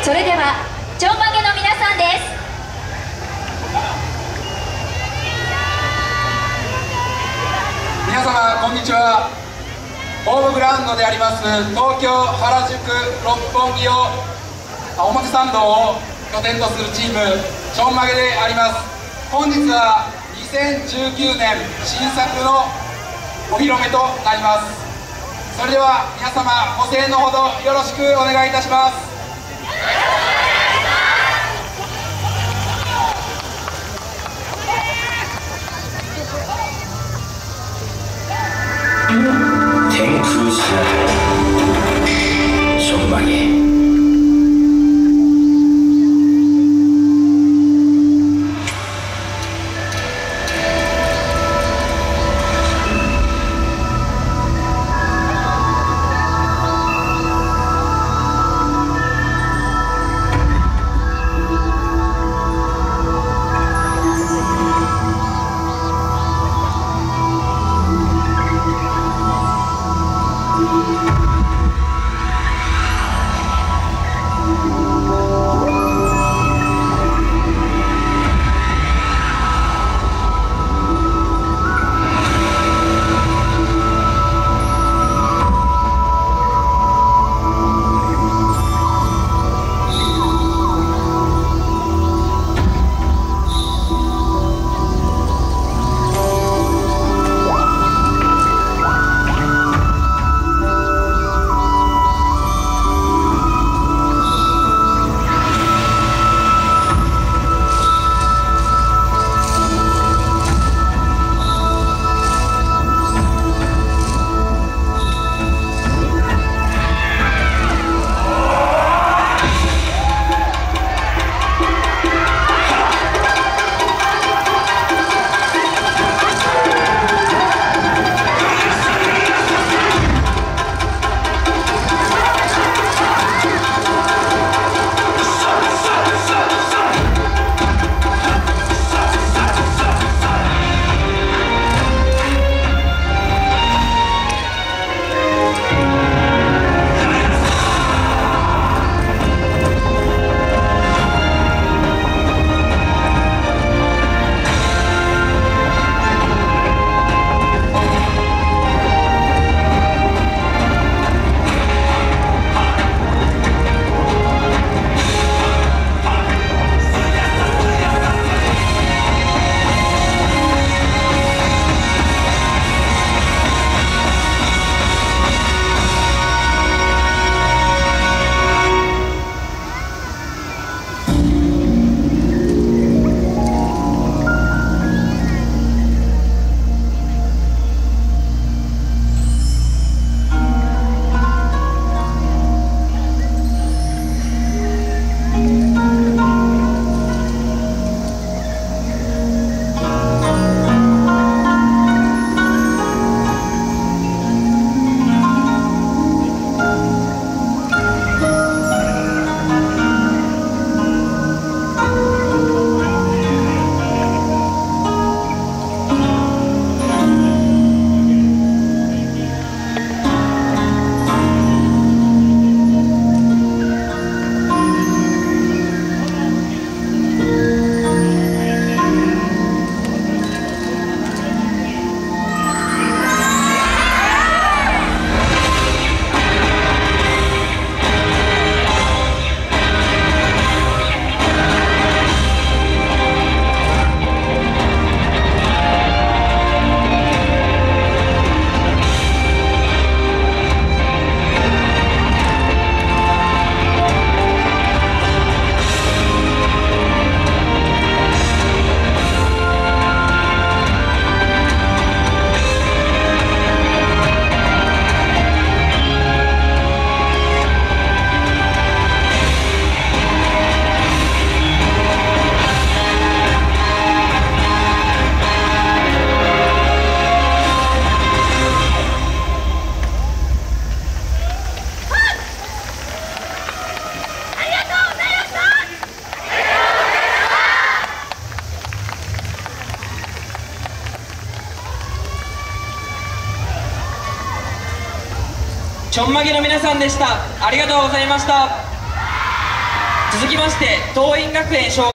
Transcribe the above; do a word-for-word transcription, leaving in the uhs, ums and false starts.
それではちょんまげの皆さんです。 皆様こんにちは。ホームグラウンドであります東京原宿六本木を表参道を拠点とするチームちょんまげであります。本日はにせんじゅうきゅうねん新作のお披露目となります。それでは皆様ご声援のほどよろしくお願いいたします。 天空シアターちょんまげ。 ちょんまげの皆さんでした。ありがとうございました。 続きまして桐蔭学園小